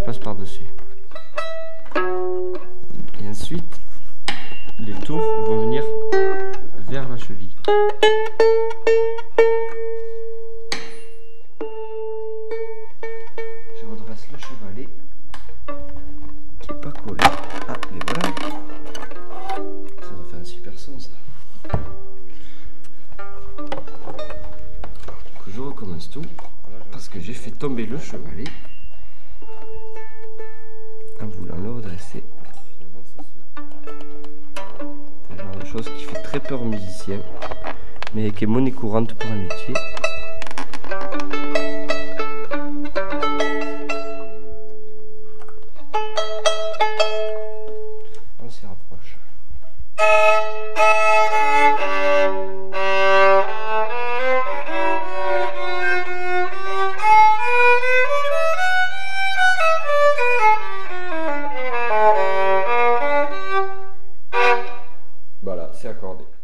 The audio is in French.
passe par-dessus. Et ensuite, les tours vont venir vers la cheville. Je redresse le chevalet qui est pas collé. Ah, et voilà. Ça doit faire un super son, ça. Donc je recommence tout parce que j'ai fait tomber le chevalet en voulant le redresser. C'est le genre de chose qui fait très peur aux musiciens, mais qui est monnaie courante pour un luthier. On s'y rapproche. Voilà, c'est accordé.